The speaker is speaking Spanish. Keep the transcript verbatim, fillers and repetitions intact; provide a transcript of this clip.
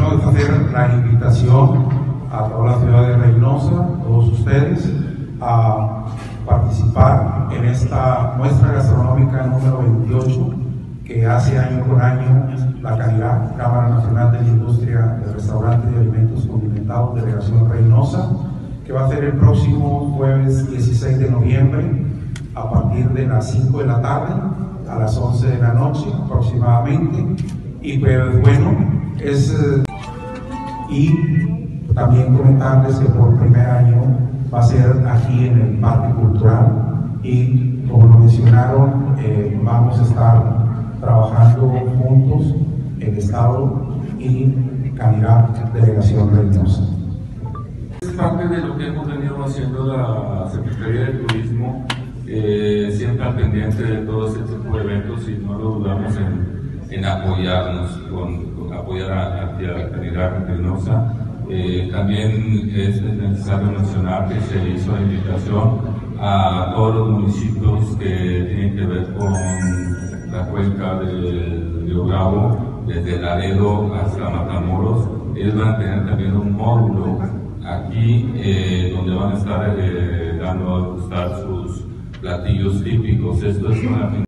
Vamos a hacer la invitación a toda la ciudad de Reynosa, a todos ustedes, a participar en esta muestra gastronómica número veintiocho que hace año con año la CANIRAC, Cámara Nacional de la Industria de Restaurantes y Alimentos Condimentados, Delegación Reynosa, que va a ser el próximo jueves dieciséis de noviembre a partir de las cinco de la tarde a las once de la noche aproximadamente. Y pues bueno, es y también comentarles que por primer año va a ser aquí en el Parque Cultural y como lo mencionaron, eh, vamos a estar trabajando juntos el Estado y CANIRAC, Delegación Reynosa. Es parte de lo que hemos venido haciendo la Secretaría de Turismo, eh, siempre al pendiente de todo este tipo de eventos y no lo dudamos en, en apoyarnos, con, con apoyar a, a CANIRAC Reynosa. Eh, también es necesario mencionar que se hizo la invitación a todos los municipios que tienen que ver con la cuenca del Río Bravo, desde Laredo hasta Matamoros. Ellos van a tener también un módulo aquí eh, donde van a estar eh, dando a gustar sus platillos típicos. Esto es una